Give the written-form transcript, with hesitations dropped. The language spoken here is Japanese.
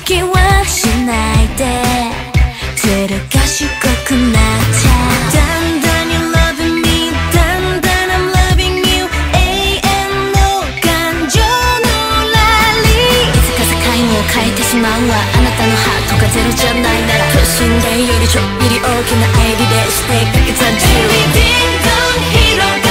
気はしないでずる賢くなっちゃう。だんだん You're loving me だんだん I'm loving you 永遠の感情のラリー。いつか世界を変えてしまうわ。あなたのハートがゼロじゃないなら等身大よりちょっぴり大きな愛リレーしてかけた Everything don't hero